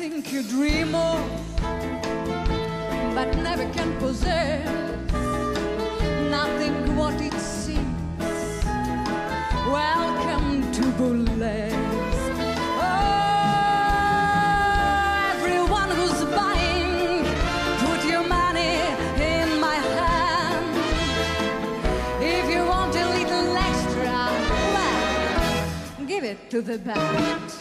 everything you dream of, but never can possess. Nothing what it seems. Welcome to Burlesque. Oh, everyone who's buying, put your money in my hand. If you want a little extra, well, give it to the band.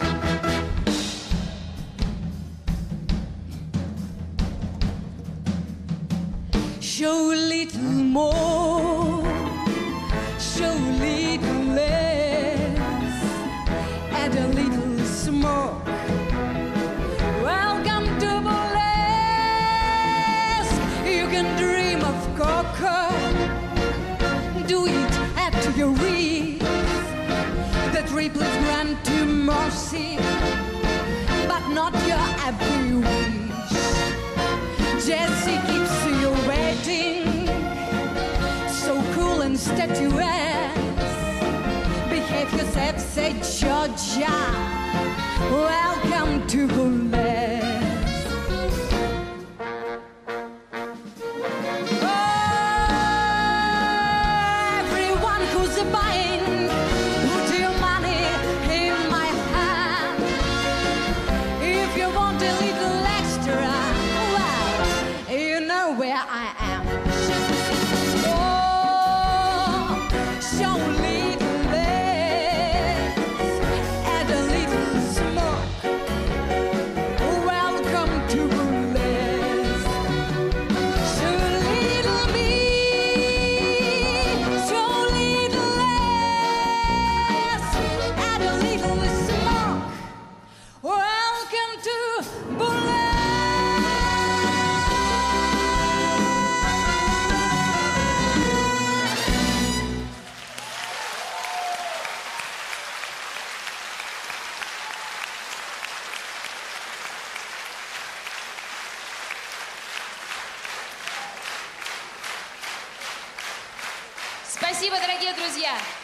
Show a little more, show a little less, add a little smoke. Welcome to Burlesque. You can dream of cocoa, do it at your ease. The triplets grant you mercy, but not your every wish. Jessie keeps you waiting, so cool and statuesque. Behave yourself, say Georgia. Welcome to Burlesque. Oh, everyone who's buying, put your money in my hand. If you want a little extra, you know where I am. Oh, show a little less, add a little smoke. Welcome to Burlesque. Show a little me, show a little less, add a little smoke. Welcome to Burlesque. Спасибо, дорогие друзья!